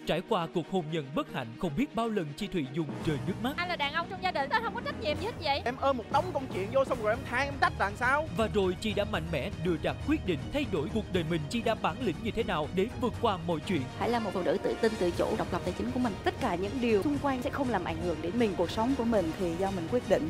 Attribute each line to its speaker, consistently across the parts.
Speaker 1: Trải qua cuộc hôn nhân bất hạnh không biết bao lần chị Thùy Dung rơi nước mắt.
Speaker 2: Anh là đàn ông trong gia đình, sao không có trách nhiệm gì hết vậy?
Speaker 3: Em ôm một đống công chuyện vô xong rồi em than em trách là sao?
Speaker 1: Và rồi chị đã mạnh mẽ đưa ra quyết định thay đổi cuộc đời mình. Chị đã bản lĩnh như thế nào để vượt qua mọi chuyện?
Speaker 4: Hãy là một phụ nữ tự tin, tự chủ, độc lập tài chính của mình. Tất cả những điều xung quanh sẽ không làm ảnh hưởng đến mình. Cuộc sống của mình thì do mình quyết định.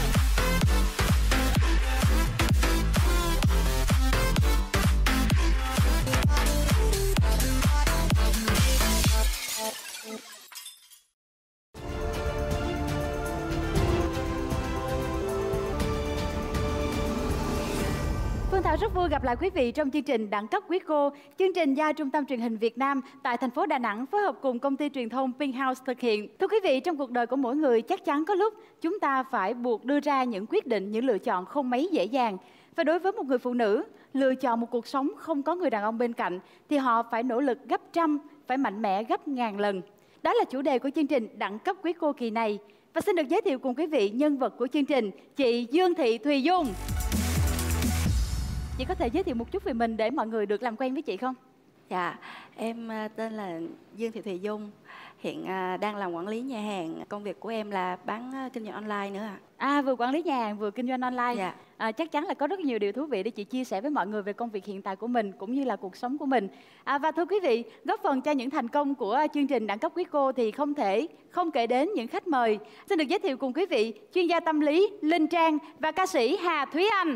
Speaker 4: Phương Thảo rất vui gặp lại quý vị trong chương trình Đẳng cấp quý cô. Chương trình do Trung tâm Truyền hình Việt Nam tại thành phố Đà Nẵng phối hợp cùng công ty truyền thông Pink House thực hiện. Thưa quý vị, trong cuộc đời của mỗi người chắc chắn có lúc chúng ta phải buộc đưa ra những quyết định, những lựa chọn không mấy dễ dàng. Và đối với một người phụ nữ, lựa chọn một cuộc sống không có người đàn ông bên cạnh thì họ phải nỗ lực gấp trăm, phải mạnh mẽ gấp ngàn lần. Đó là chủ đề của chương trình Đẳng cấp quý cô kỳ này. Và xin được giới thiệu cùng quý vị nhân vật của chương trình, chị Dương Thị Thùy Dung. Chị có thể giới thiệu một chút về mình để mọi người được làm quen với chị không?
Speaker 5: Dạ, em tên là Dương Thị Thùy Dung. Hiện đang làm quản lý nhà hàng. Công việc của em là bán kinh doanh online nữa ạ.
Speaker 4: Vừa quản lý nhà hàng vừa kinh doanh online.
Speaker 5: Dạ.
Speaker 4: Chắc chắn là có rất nhiều điều thú vị để chị chia sẻ với mọi người về công việc hiện tại của mình cũng như là cuộc sống của mình. Và thưa quý vị, góp phần cho những thành công của chương trình Đẳng cấp quý cô thì không thể không kể đến những khách mời. Xin được giới thiệu cùng quý vị chuyên gia tâm lý Linh Trang và ca sĩ Hà Thúy Anh.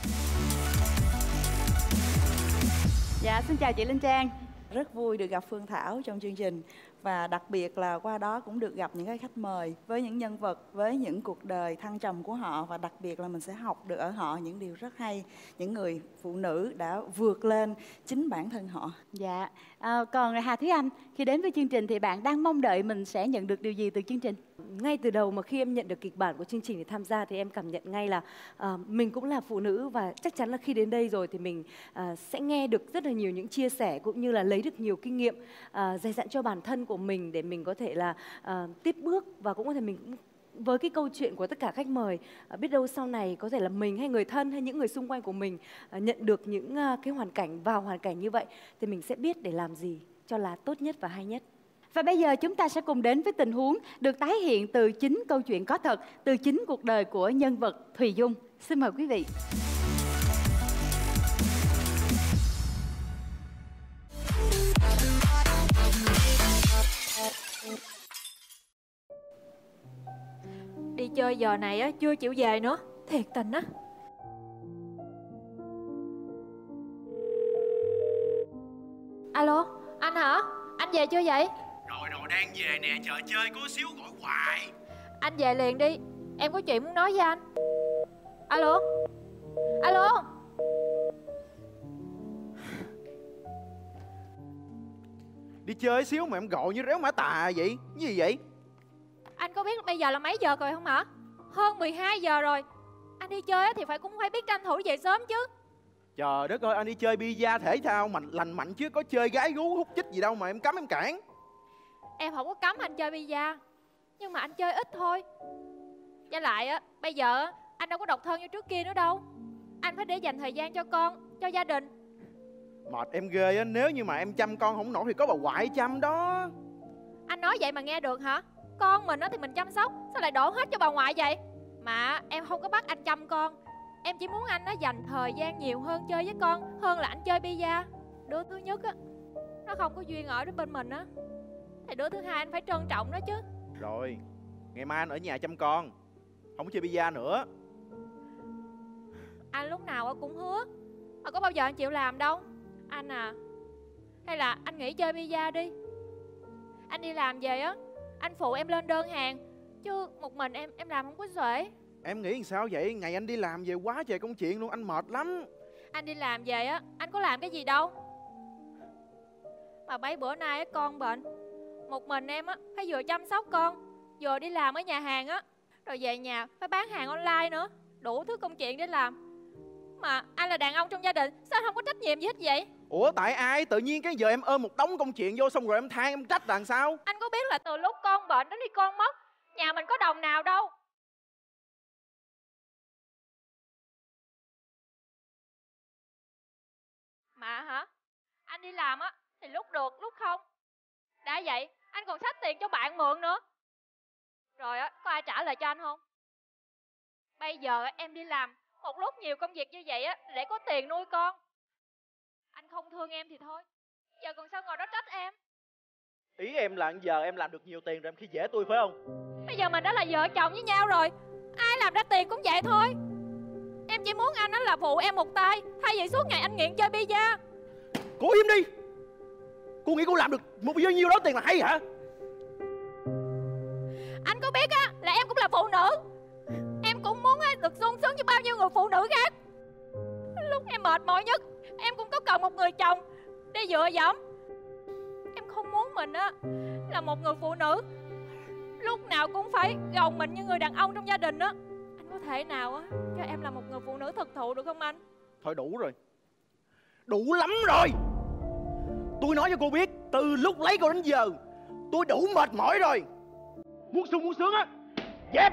Speaker 4: Dạ, xin chào chị Linh Trang.
Speaker 6: Rất vui được gặp Phương Thảo trong chương trình. Và đặc biệt là qua đó cũng được gặp những cái khách mời với những nhân vật, với những cuộc đời thăng trầm của họ. Và đặc biệt là mình sẽ học được ở họ những điều rất hay. Những người phụ nữ đã vượt lên chính bản thân họ.
Speaker 4: Dạ, còn Hà Thúy Anh, khi đến với chương trình thì bạn đang mong đợi mình sẽ nhận được điều gì từ chương trình?
Speaker 7: Ngay từ đầu mà khi em nhận được kịch bản của chương trình để tham gia thì em cảm nhận ngay là mình cũng là phụ nữ và chắc chắn là khi đến đây rồi thì mình sẽ nghe được rất là nhiều những chia sẻ cũng như là lấy được nhiều kinh nghiệm dày dặn cho bản thân của mình để mình có thể là tiếp bước và cũng có thể mình cũng với cái câu chuyện của tất cả khách mời biết đâu sau này có thể là mình hay người thân hay những người xung quanh của mình nhận được những cái hoàn cảnh vào hoàn cảnh như vậy thì mình sẽ biết để làm gì cho là tốt nhất và hay nhất.
Speaker 4: Và bây giờ chúng ta sẽ cùng đến với tình huống được tái hiện từ chính câu chuyện có thật, từ chính cuộc đời của nhân vật Thùy Dung. Xin mời quý vị.
Speaker 2: Đi chơi giờ này á chưa chịu về nữa, thiệt tình á. Alo, anh hả? Anh về chưa vậy?
Speaker 3: Rồi đang về nè, chờ chơi có xíu gọi hoài.
Speaker 2: Anh về liền đi, em có chuyện muốn nói với anh. Alo? Alo?
Speaker 3: Đi chơi xíu mà em gọi như réo mã tà vậy? Cái gì vậy?
Speaker 2: Anh có biết bây giờ là mấy giờ rồi không hả? Hơn 12 giờ rồi. Anh đi chơi thì cũng phải biết tranh thủ về sớm chứ.
Speaker 3: Trời đất ơi, anh đi chơi bida thể thao lành mạnh chứ có chơi gái gú hút chích gì đâu mà em cấm em cản.
Speaker 2: Em không có cấm anh chơi bida, nhưng mà anh chơi ít thôi. Với lại á, bây giờ anh đâu có độc thân như trước kia nữa đâu. Anh phải để dành thời gian cho con, cho gia đình.
Speaker 3: Mệt em ghê á, nếu như mà em chăm con không nổi thì có bà ngoại chăm đó.
Speaker 2: Anh nói vậy mà nghe được hả? Con mình á thì mình chăm sóc, sao lại đổ hết cho bà ngoại vậy? Mà em không có bắt anh chăm con, em chỉ muốn anh nó dành thời gian nhiều hơn chơi với con hơn là anh chơi bida. Đứa thứ nhất á, nó không có duyên ở đến bên mình á, thì đứa thứ hai anh phải trân trọng nó chứ.
Speaker 3: Rồi, ngày mai anh ở nhà chăm con, không có chơi bida nữa.
Speaker 2: Anh lúc nào cũng hứa, mà có bao giờ anh chịu làm đâu. Anh à, hay là anh nghỉ chơi bida đi. Anh đi làm về á, anh phụ em lên đơn hàng, chứ một mình em làm không có xuể.
Speaker 3: Em nghĩ làm sao vậy? Ngày anh đi làm về quá trời công chuyện luôn, anh mệt lắm.
Speaker 2: Anh đi làm về á, anh có làm cái gì đâu. Mà mấy bữa nay á, con bệnh, một mình em á phải vừa chăm sóc con, vừa đi làm ở nhà hàng á, rồi về nhà phải bán hàng online nữa, đủ thứ công chuyện để làm. Mà anh là đàn ông trong gia đình, sao anh không có trách nhiệm gì hết vậy?
Speaker 3: Ủa tại ai? Tự nhiên cái giờ em ôm một đống công chuyện vô xong rồi em than em trách là sao?
Speaker 2: Anh có biết là từ lúc con bệnh đến khi con mất, nhà mình có đồng nào đâu. Mà hả, anh đi làm á thì lúc được lúc không. Đã vậy anh còn xách tiền cho bạn mượn nữa. Rồi á, có ai trả lời cho anh không? Bây giờ em đi làm một lúc nhiều công việc như vậy á để có tiền nuôi con. Anh không thương em thì thôi, giờ còn sao ngồi đó trách em.
Speaker 3: Ý em là giờ em làm được nhiều tiền rồi em khi dễ tôi phải không?
Speaker 2: Bây giờ mình đã là vợ chồng với nhau rồi, ai làm ra tiền cũng vậy thôi. Em chỉ muốn anh là phụ em một tay, thay vì suốt ngày anh nghiện chơi bida.
Speaker 3: Cô im đi. Cô nghĩ cô làm được một bao nhiêu đó tiền là hay hả?
Speaker 2: Anh có biết á là em cũng là phụ nữ, em cũng muốn được sung sướng như bao nhiêu người phụ nữ khác. Lúc em mệt mỏi nhất, em cũng có cần một người chồng để dựa dẫm. Em không muốn mình á là một người phụ nữ lúc nào cũng phải gồng mình như người đàn ông trong gia đình á. Anh có thể nào á cho em là một người phụ nữ thực thụ được không anh?
Speaker 3: Thôi đủ rồi. Đủ lắm rồi. Tôi nói cho cô biết, từ lúc lấy cô đến giờ tôi đủ mệt mỏi rồi. Muốn sung muốn sướng á, dẹp.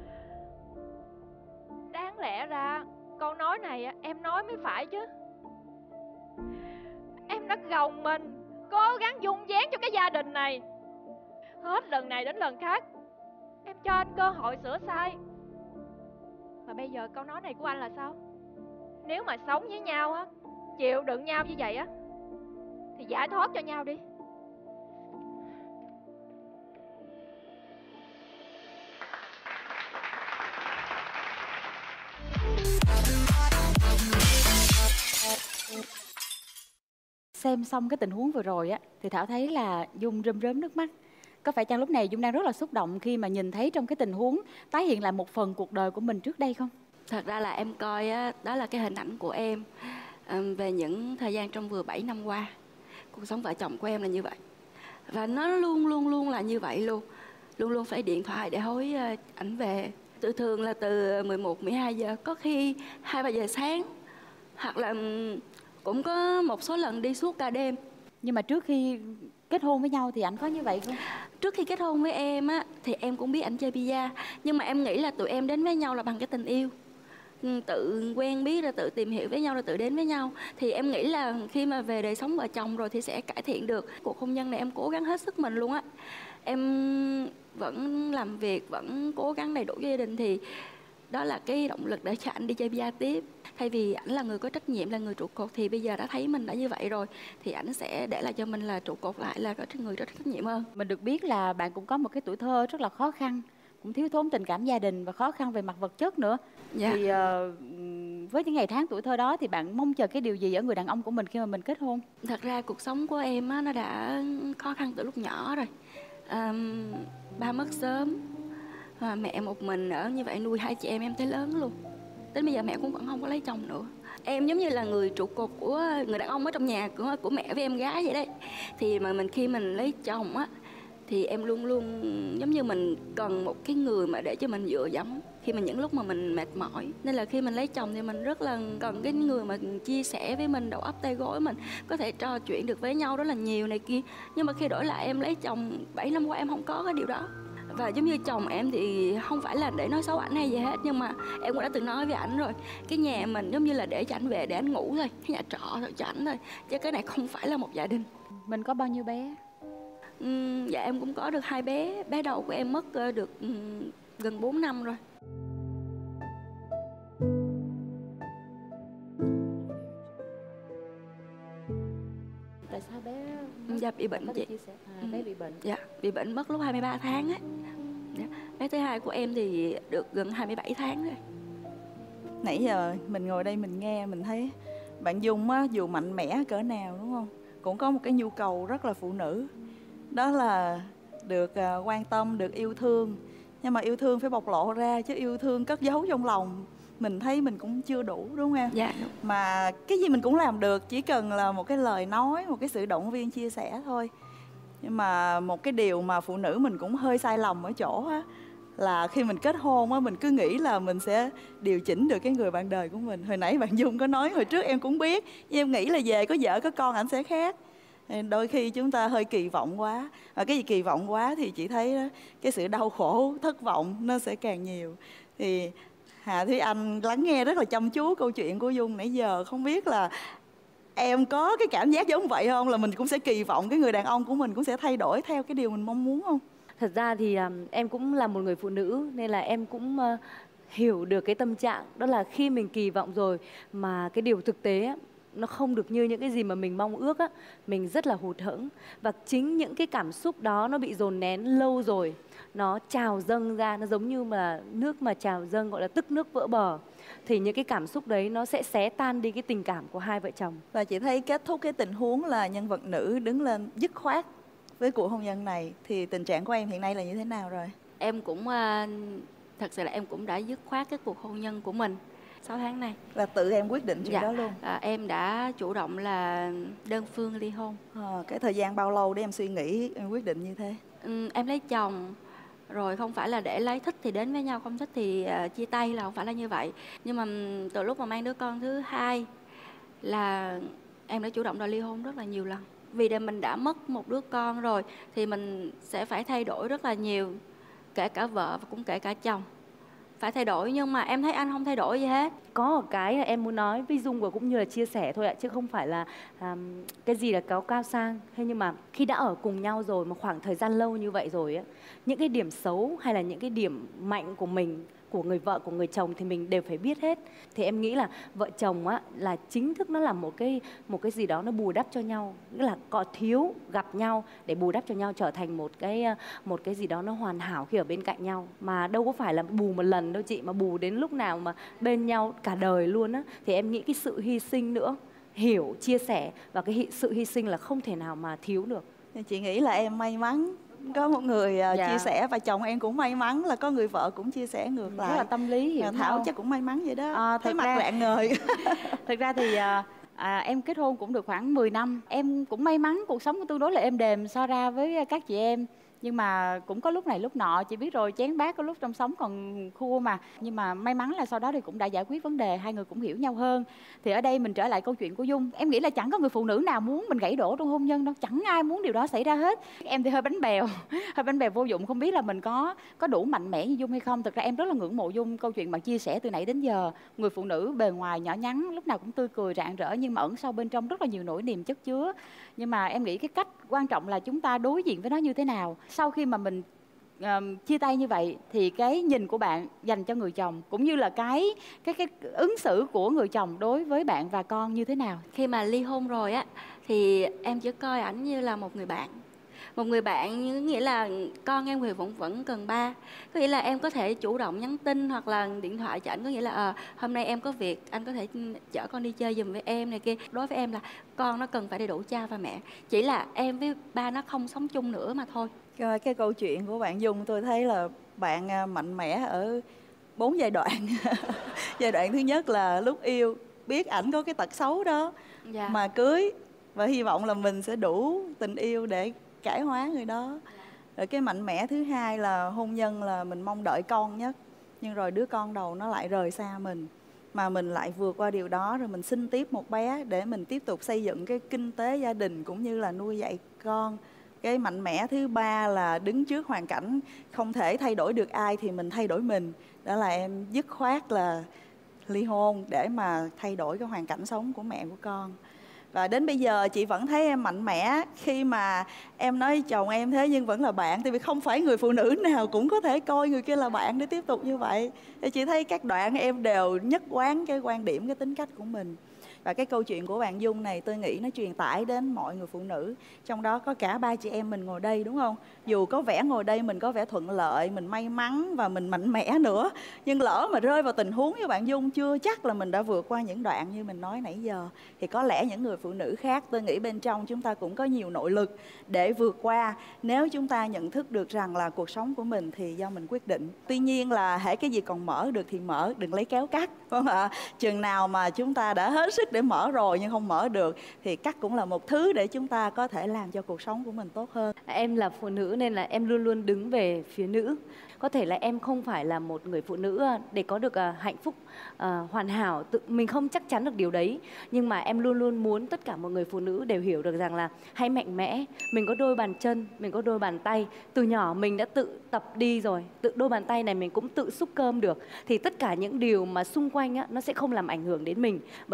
Speaker 2: Đáng lẽ ra câu nói này á em nói mới phải chứ. Em đã gồng mình cố gắng dung dáng cho cái gia đình này, hết lần này đến lần khác em cho anh cơ hội sửa sai. Mà bây giờ câu nói này của anh là sao? Nếu mà sống với nhau á, chịu đựng nhau như vậy á, thì giải thoát cho nhau đi.
Speaker 4: Xem xong cái tình huống vừa rồi á thì Thảo thấy là Dung rơm rớm nước mắt. Có phải chăng lúc này Dung đang rất là xúc động khi mà nhìn thấy trong cái tình huống tái hiện lại một phần cuộc đời của mình trước đây không?
Speaker 5: Thật ra là em coi á, đó là cái hình ảnh của em về những thời gian trong vừa 7 năm qua. Cuộc sống vợ chồng của em là như vậy. Và nó luôn là như vậy luôn. Luôn phải điện thoại để hối ảnh về. Thường là từ 11, 12 giờ, có khi 2-3 giờ sáng. Hoặc là cũng có một số lần đi suốt cả đêm.
Speaker 4: Nhưng mà trước khi kết hôn với nhau thì anh có như vậy không?
Speaker 5: Trước khi kết hôn với em á thì em cũng biết ảnh chơi bida. Nhưng mà em nghĩ là tụi em đến với nhau là bằng cái tình yêu, tự quen biết rồi tự tìm hiểu với nhau rồi tự đến với nhau. Thì em nghĩ là khi mà về đời sống vợ chồng rồi thì sẽ cải thiện được. Cuộc hôn nhân này em cố gắng hết sức mình luôn á. Em vẫn làm việc, vẫn cố gắng đầy đủ cho gia đình. Thì đó là cái động lực để cho anh đi chơi bida tiếp. Thay vì ảnh là người có trách nhiệm, là người trụ cột, thì bây giờ đã thấy mình đã như vậy rồi thì ảnh sẽ để lại cho mình là trụ cột lại, là có người có trách nhiệm hơn.
Speaker 4: Mình được biết là bạn cũng có một cái tuổi thơ rất là khó khăn, cũng thiếu thốn tình cảm gia đình và khó khăn về mặt vật chất nữa.
Speaker 5: Dạ.
Speaker 4: Thì với những ngày tháng tuổi thơ đó thì bạn mong chờ cái điều gì ở người đàn ông của mình khi mà mình kết hôn?
Speaker 5: Thật ra cuộc sống của em á, nó đã khó khăn từ lúc nhỏ rồi. Ba mất sớm và mẹ một mình ở như vậy nuôi hai chị em tới lớn luôn. Đến bây giờ mẹ cũng vẫn không có lấy chồng nữa. Em giống như là người trụ cột của người đàn ông ở trong nhà của mẹ với em gái vậy đấy. Thì mà khi mình lấy chồng á thì em luôn giống như mình cần một cái người mà để cho mình dựa dẫm khi mà những lúc mà mình mệt mỏi. Nên là khi mình lấy chồng thì mình rất là cần cái người mà chia sẻ với mình, đầu óc tay gối, mình có thể trò chuyện được với nhau rất là nhiều này kia. Nhưng mà khi đổi lại em lấy chồng 7 năm qua em không có cái điều đó. Và giống như chồng em thì không phải là để nói xấu ảnh hay gì hết, nhưng mà em cũng đã từng nói với ảnh rồi, cái nhà mình giống như là để cho ảnh về để ảnh ngủ thôi, cái nhà trọ thôi cho ảnh thôi, chứ cái này không phải là một gia đình.
Speaker 4: Mình có bao nhiêu bé?
Speaker 5: Dạ em cũng có được 2 bé. Bé đầu của em mất được gần 4 năm rồi.
Speaker 4: Tại sao bé?
Speaker 5: Dạ bị bệnh chị.
Speaker 4: Bé bị bệnh.
Speaker 5: Dạ bị bệnh mất lúc 23 tháng á. Dạ. Bé thứ hai của em thì được gần 27 tháng rồi.
Speaker 6: Nãy giờ mình ngồi đây mình nghe mình thấy bạn Dung á, dù mạnh mẽ cỡ nào đúng không, cũng có một cái nhu cầu rất là phụ nữ, đó là được quan tâm, được yêu thương. Nhưng mà yêu thương phải bộc lộ ra, chứ yêu thương cất giấu trong lòng mình thấy mình cũng chưa đủ, đúng không em?
Speaker 5: Dạ.
Speaker 6: Mà cái gì mình cũng làm được, chỉ cần là một cái lời nói, một cái sự động viên chia sẻ thôi. Nhưng mà một cái điều mà phụ nữ mình cũng hơi sai lầm ở chỗ á, là khi mình kết hôn á, mình cứ nghĩ là mình sẽ điều chỉnh được cái người bạn đời của mình. Hồi nãy bạn Dung có nói, hồi trước em cũng biết, nhưng em nghĩ là về có vợ có con ảnh sẽ khác. Đôi khi chúng ta hơi kỳ vọng quá. Và cái gì kỳ vọng quá thì chị thấy đó, cái sự đau khổ, thất vọng nó sẽ càng nhiều. Thì Hà Thúy Anh lắng nghe rất là chăm chú câu chuyện của Dung nãy giờ. Không biết là Em có cái cảm giác giống vậy không? Là mình cũng sẽ kỳ vọng cái người đàn ông của mình cũng sẽ thay đổi theo cái điều mình mong muốn không?
Speaker 7: Thật ra thì em cũng là một người phụ nữ nên là em cũng hiểu được cái tâm trạng. Đó là khi mình kỳ vọng rồi mà cái điều thực tế á, nó không được như những cái gì mà mình mong ước á, mình rất là hụt hẫng. Và chính những cái cảm xúc đó nó bị dồn nén lâu rồi, nó trào dâng ra, nó giống như mà nước mà trào dâng, gọi là tức nước vỡ bờ. Thì những cái cảm xúc đấy nó sẽ xé tan đi cái tình cảm của hai vợ chồng.
Speaker 6: Và chị thấy kết thúc cái tình huống là nhân vật nữ đứng lên dứt khoát với cuộc hôn nhân này. Thì tình trạng của em hiện nay là như thế nào rồi?
Speaker 5: Em cũng thật sự là em cũng đã dứt khoát cái cuộc hôn nhân của mình 6 tháng nay.
Speaker 6: Là tự em quyết định chuyện đó luôn?
Speaker 5: Em đã chủ động là đơn phương ly hôn.
Speaker 6: Cái thời gian bao lâu để em suy nghĩ em quyết định như thế?
Speaker 5: Em lấy chồng rồi không phải là để lấy, thích thì đến với nhau, không thích thì chia tay, là không phải là như vậy. Nhưng mà từ lúc mà mang đứa con thứ hai là em đã chủ động đòi ly hôn rất là nhiều lần. Vì để mình đã mất một đứa con rồi thì mình sẽ phải thay đổi rất là nhiều, kể cả vợ và cũng kể cả chồng phải thay đổi. Nhưng mà em thấy anh không thay đổi gì hết.
Speaker 7: Có một cái là em muốn nói với Dung và cũng như là chia sẻ thôi ạ, chứ không phải là cái gì là cao sang. Thế nhưng mà khi đã ở cùng nhau rồi mà khoảng thời gian lâu như vậy rồi á, những cái điểm xấu hay là những cái điểm mạnh của mình, của người vợ, của người chồng thì mình đều phải biết hết. Thì em nghĩ là vợ chồng á là chính thức nó là một cái gì đó nó bù đắp cho nhau, nghĩa là có thiếu gặp nhau để bù đắp cho nhau, trở thành một cái gì đó nó hoàn hảo khi ở bên cạnh nhau. Mà đâu có phải là bù một lần đâu chị, mà bù đến lúc nào mà bên nhau cả đời luôn á. Thì em nghĩ cái sự hy sinh nữa, hiểu, chia sẻ, và cái sự hy sinh là không thể nào mà thiếu được.
Speaker 6: Chị nghĩ là em may mắn có một người chia sẻ, và chồng em cũng may mắn là có người vợ cũng chia sẻ ngược lại.
Speaker 7: Rất là tâm lý, hiểu
Speaker 6: Thảo
Speaker 7: không?
Speaker 6: chắc cũng may mắn vậy đó. Thấy mặt rạng ngời.
Speaker 4: Thực ra thì em kết hôn cũng được khoảng 10 năm. Em cũng may mắn, cuộc sống tương đối là êm đềm so ra với các chị em. Nhưng mà cũng có lúc này lúc nọ, chị biết rồi, chén bát có lúc trong sống còn khua mà. Nhưng mà may mắn là sau đó thì cũng đã giải quyết vấn đề, hai người cũng hiểu nhau hơn. Thì ở đây mình trở lại câu chuyện của Dung. Em nghĩ là chẳng có người phụ nữ nào muốn mình gãy đổ trong hôn nhân đâu, chẳng ai muốn điều đó xảy ra hết. Em thì hơi bánh bèo, hơi bánh bèo vô dụng, không biết là mình có đủ mạnh mẽ như Dung hay không. Thực ra em rất là ngưỡng mộ Dung, câu chuyện bạn chia sẻ từ nãy đến giờ. Người phụ nữ bề ngoài nhỏ nhắn, lúc nào cũng tươi cười rạng rỡ, nhưng mà ẩn sâu bên trong rất là nhiều nỗi niềm chất chứa. Nhưng mà em nghĩ cái cách quan trọng là chúng ta đối diện với nó như thế nào. Sau khi mà mình chia tay như vậy thì cái nhìn của bạn dành cho người chồng, cũng như là cái ứng xử của người chồng đối với bạn và con như thế nào?
Speaker 5: Khi mà ly hôn rồi á thì em chỉ coi ảnh như là một người bạn. Một người bạn nghĩa là con em thì vẫn cần ba. Có nghĩa là em có thể chủ động nhắn tin hoặc là điện thoại cho ảnh, có nghĩa là hôm nay em có việc, anh có thể chở con đi chơi giùm với em này kia. Đối với em là con nó cần phải đầy đủ cha và mẹ, chỉ là em với ba nó không sống chung nữa mà thôi.
Speaker 6: Cái câu chuyện của bạn Dung tôi thấy là bạn mạnh mẽ ở 4 giai đoạn. Giai đoạn thứ nhất là lúc yêu, biết ảnh có cái tật xấu đó mà cưới, và hy vọng là mình sẽ đủ tình yêu để cải hóa người đó. Rồi cái mạnh mẽ thứ hai là hôn nhân là mình mong đợi con nhất, nhưng rồi đứa con đầu nó lại rời xa mình, mà mình lại vượt qua điều đó rồi mình sinh tiếp một bé để mình tiếp tục xây dựng cái kinh tế gia đình cũng như là nuôi dạy con. Cái mạnh mẽ thứ ba là đứng trước hoàn cảnh không thể thay đổi được ai thì mình thay đổi mình. Đó là em dứt khoát là ly hôn để mà thay đổi cái hoàn cảnh sống của mẹ của con. Và đến bây giờ chị vẫn thấy em mạnh mẽ khi mà em nói chồng em thế nhưng vẫn là bạn. Tại vì không phải người phụ nữ nào cũng có thể coi người kia là bạn để tiếp tục như vậy. Thì chị thấy các đoạn em đều nhất quán cái quan điểm, cái tính cách của mình. Và cái câu chuyện của bạn Dung này tôi nghĩ nó truyền tải đến mọi người phụ nữ. Trong đó có cả ba chị em mình ngồi đây đúng không? Dù có vẻ ngồi đây mình có vẻ thuận lợi, mình may mắn và mình mạnh mẽ nữa, nhưng lỡ mà rơi vào tình huống như bạn Dung chưa chắc là mình đã vượt qua những đoạn như mình nói nãy giờ. Thì có lẽ những người phụ nữ khác, tôi nghĩ bên trong chúng ta cũng có nhiều nội lực để vượt qua, nếu chúng ta nhận thức được rằng là cuộc sống của mình thì do mình quyết định. Tuy nhiên là hễ cái gì còn mở được thì mở, đừng lấy kéo cắt, phải không ạ? Chừng nào mà chúng ta đã hết sức để mở rồi nhưng không mở được thì cắt cũng là một thứ để chúng ta có thể làm cho cuộc sống của mình tốt hơn.
Speaker 7: Em là phụ nữ nên là em luôn luôn đứng về phía nữ. Có thể là em không phải là một người phụ nữ để có được hạnh phúc hoàn hảo, mình không chắc chắn được điều đấy. Nhưng mà em luôn luôn muốn tất cả mọi người phụ nữ đều hiểu được rằng là hãy mạnh mẽ. Mình có đôi bàn chân, mình có đôi bàn tay. Từ nhỏ mình đã tự tập đi rồi, tự đôi bàn tay này mình cũng tự xúc cơm được. Thì tất cả những điều mà xung quanh nó sẽ không làm ảnh hưởng đến mình. Bởi em nghĩ là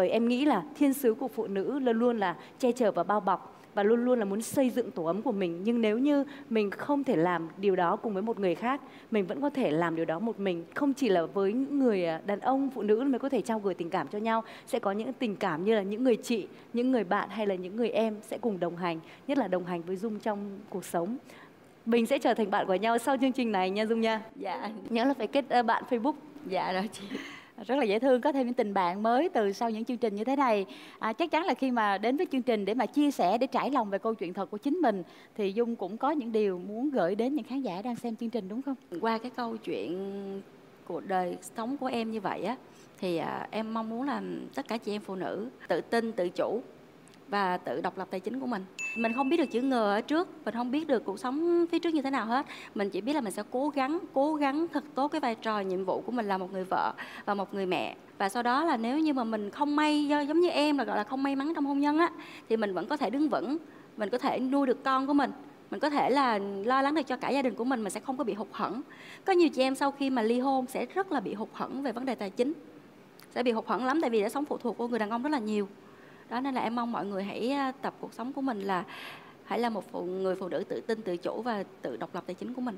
Speaker 7: là thiên sứ của phụ nữ luôn luôn là che chở và bao bọc, và luôn luôn là muốn xây dựng tổ ấm của mình. Nhưng nếu như mình không thể làm điều đó cùng với một người khác, mình vẫn có thể làm điều đó một mình. Không chỉ là với những người đàn ông, phụ nữ mới có thể trao gửi tình cảm cho nhau. Sẽ có những tình cảm như là những người chị, những người bạn hay là những người em sẽ cùng đồng hành, nhất là đồng hành với Dung trong cuộc sống. Mình sẽ trở thành bạn của nhau sau chương trình này nha Dung nha.
Speaker 5: Dạ.
Speaker 7: Nhớ là phải kết bạn Facebook.
Speaker 5: Dạ rồi chị.
Speaker 4: Rất là dễ thương, có thêm những tình bạn mới từ sau những chương trình như thế này. Chắc chắn là khi mà đến với chương trình để mà chia sẻ, để trải lòng về câu chuyện thật của chính mình, thì Dung cũng có những điều muốn gửi đến những khán giả đang xem chương trình, đúng không?
Speaker 5: Qua cái câu chuyện cuộc đời sống của em như vậy á, thì em mong muốn là tất cả chị em phụ nữ tự tin, tự chủ và tự độc lập tài chính của mình. Mình không biết được chữ ngờ ở trước, mình không biết được cuộc sống phía trước như thế nào hết. Mình chỉ biết là mình sẽ cố gắng thật tốt cái vai trò, nhiệm vụ của mình là một người vợ và một người mẹ. Và sau đó là nếu như mà mình không may, giống như em là gọi là không may mắn trong hôn nhân á, thì mình vẫn có thể đứng vững, mình có thể nuôi được con của mình có thể là lo lắng được cho cả gia đình của mình sẽ không có bị hụt hẫng. Có nhiều chị em sau khi mà ly hôn sẽ rất là bị hụt hẫng về vấn đề tài chính, sẽ bị hụt hẫng lắm, tại vì đã sống phụ thuộc của người đàn ông rất là nhiều. Đó nên là em mong mọi người hãy tập cuộc sống của mình là hãy là một người phụ nữ tự tin, tự chủ và tự độc lập tài chính của mình.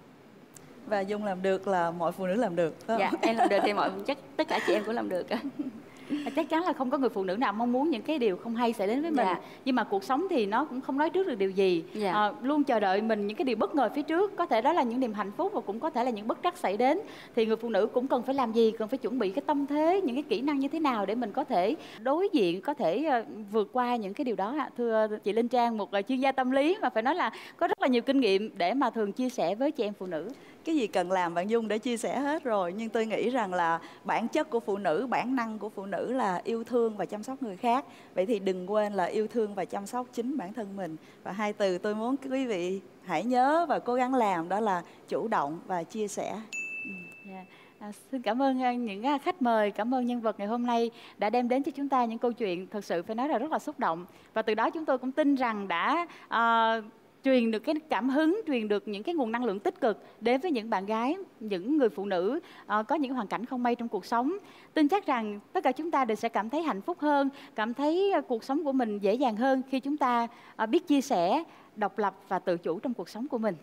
Speaker 6: Và Dung làm được là mọi phụ nữ làm được.
Speaker 5: Dạ, em làm được thì tất cả chị em cũng làm được.
Speaker 4: Chắc chắn là không có người phụ nữ nào mong muốn những cái điều không hay xảy đến với mình. Nhưng mà cuộc sống thì nó cũng không nói trước được điều gì. Luôn chờ đợi mình những cái điều bất ngờ phía trước. Có thể đó là những niềm hạnh phúc và cũng có thể là những bất trắc xảy đến. Thì người phụ nữ cũng cần phải làm gì? Cần phải chuẩn bị cái tâm thế, những cái kỹ năng như thế nào để mình có thể đối diện, có thể vượt qua những cái điều đó. Thưa chị Linh Trang, một chuyên gia tâm lý mà phải nói là có rất là nhiều kinh nghiệm để mà thường chia sẻ với chị em phụ nữ.
Speaker 6: Cái gì cần làm bạn Dung đã chia sẻ hết rồi. Nhưng tôi nghĩ rằng là bản chất của phụ nữ, bản năng của phụ nữ là yêu thương và chăm sóc người khác. Vậy thì đừng quên là yêu thương và chăm sóc chính bản thân mình. Và hai từ tôi muốn quý vị hãy nhớ và cố gắng làm đó là chủ động và chia sẻ.
Speaker 4: Xin cảm ơn những khách mời, cảm ơn nhân vật ngày hôm nay đã đem đến cho chúng ta những câu chuyện thật sự phải nói là rất là xúc động. Và từ đó chúng tôi cũng tin rằng đã truyền được cái cảm hứng, truyền được những cái nguồn năng lượng tích cực đến với những bạn gái, những người phụ nữ có những hoàn cảnh không may trong cuộc sống. Tin chắc rằng tất cả chúng ta đều sẽ cảm thấy hạnh phúc hơn, cảm thấy cuộc sống của mình dễ dàng hơn khi chúng ta biết chia sẻ, độc lập và tự chủ trong cuộc sống của mình.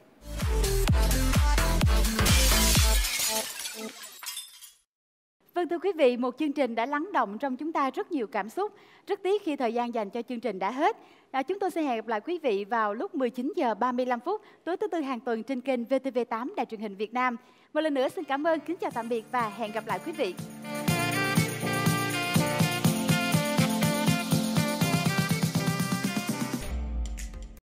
Speaker 4: Vâng, thưa quý vị, một chương trình đã lắng động trong chúng ta rất nhiều cảm xúc. Rất tiếc khi thời gian dành cho chương trình đã hết. Chúng tôi sẽ hẹn gặp lại quý vị vào lúc 19 giờ 35 phút tối thứ Tư hàng tuần trên kênh VTV8 Đài truyền hình Việt Nam. Một lần nữa xin cảm ơn, kính chào tạm biệt và hẹn gặp lại quý vị.